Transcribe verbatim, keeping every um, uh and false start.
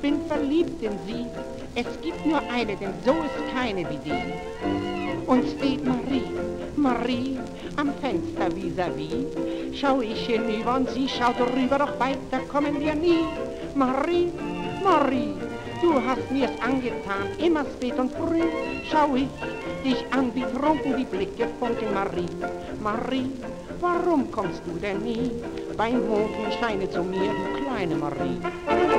bin verliebt in sie. Es gibt nur eine, denn so ist keine wie die. Und steht Marie, Marie, am Fenster vis-à-vis. Schau ich hinüber und sie schaut rüber, doch weiter kommen wir nie. Marie, Marie, du hast mir's angetan, immer spät und früh. Schau ich dich an, wie trunken die Blicke funkeln. Marie, Marie, warum kommst du denn nie beim Mondenscheine zu mir, du kleine Marie?